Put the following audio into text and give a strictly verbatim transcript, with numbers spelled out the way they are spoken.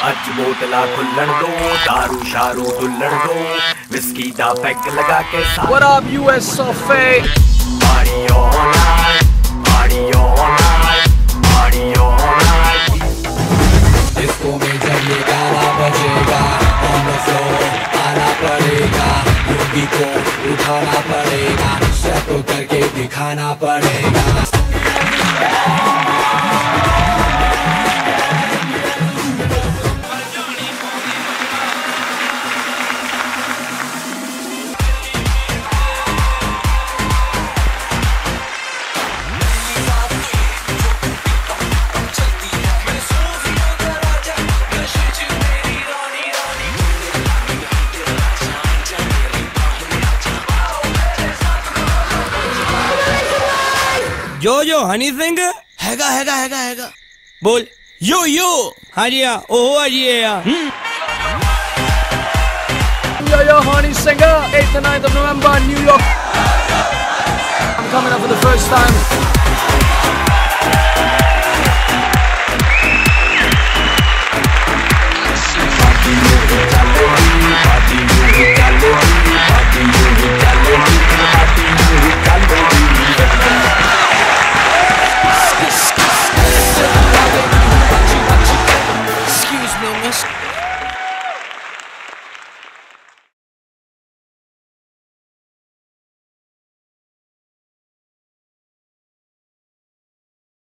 अज बोतला खुल्लण दो, दारू शारू दुल्लण दो, विस्की दा पैग लगा के साथ। What up U S of A? Party all night, party all night, party all night। Disco में जब ये गाना बजेगा, on the floor आना पड़ेगा, लुंगी को उठाना पड़ेगा, स्टेप करके दिखाना पड़ेगा। यो यो हनी सिंह हैगा हैगा हैगा हैगा बोल। यो यो हाँ जी हाँ, ओहो आ जी यार। Yo Yo Honey Singh, eighth and ninth of November, New York. I'm coming up for the first time.